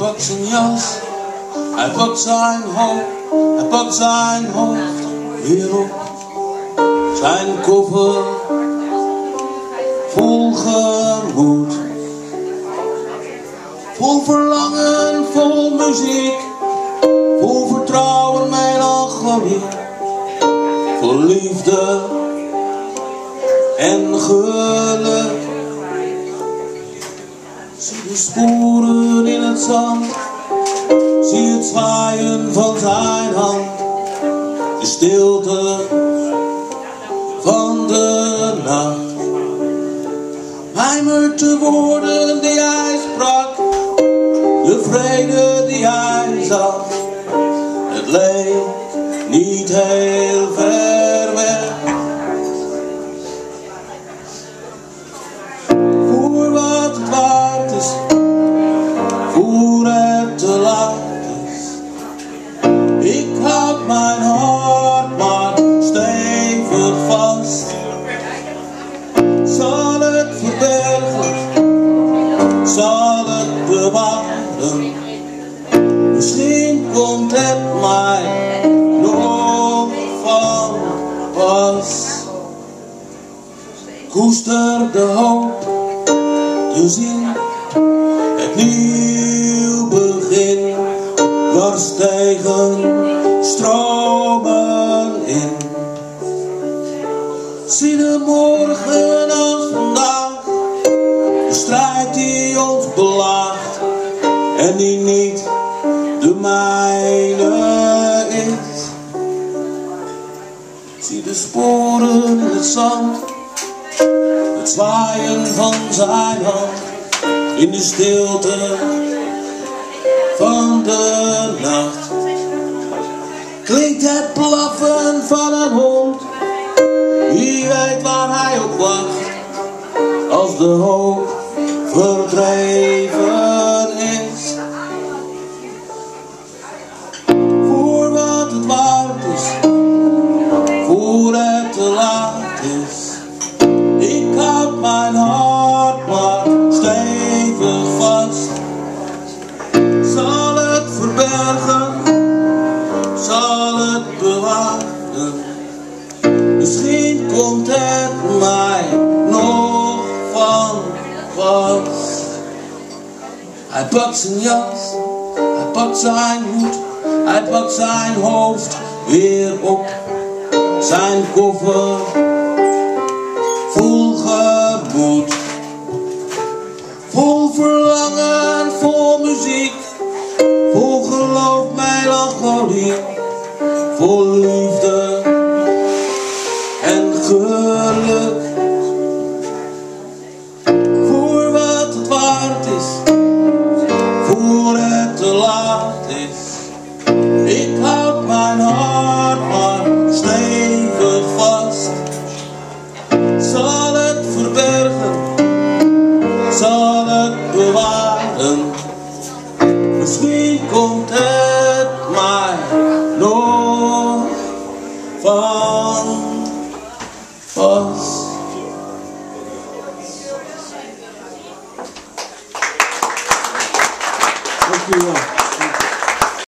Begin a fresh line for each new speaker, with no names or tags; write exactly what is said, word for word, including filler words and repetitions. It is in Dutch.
pakt zijn jas, hij pakt zijn hoofd, hij pakt zijn hoofd weer op. Zijn koffer vol gemoed, vol verlangen, vol muziek, vol vertrouwen, melancholie, vol liefde en geluk. Zie de sporen in het zand, zie het zwaaien van zijn hand, de stilte van de nacht. Mijmert de woorden die hij sprak, de vrede die hij zag. Het leek niet heel ver weg. Voor wat het waard is, voor het te laat is. Ik houd mijn hart maar stevig vast. Zal het verbergen, zal het bewaren. Misschien komt het mij nog van pas. Koester de hoop te zien, het nieuw begin, dwars tegen stromen in. Zie de morgen als vandaag, de strijd die ons belaagt en die niet de mijne is. Zie de sporen in het zand, het zwaaien van zijn hand, in de stilte van de nacht. Klinkt het blaffen van een hond, wie weet waar hij op wacht, als de hoop verdreven is. Voor wat het waard is, voor het te laat is. Ik houd mijn hart maar stevig vast. Zal het verbergen, zal het bewaren. Misschien komt het mij nog van pas. Hij pakt zijn jas, hij pakt zijn hoed, hij pakt zijn hoofd weer op. Zijn koffer vol gemoed, vol verlangen, vol muziek, vol geloof, melancholie, vol liefde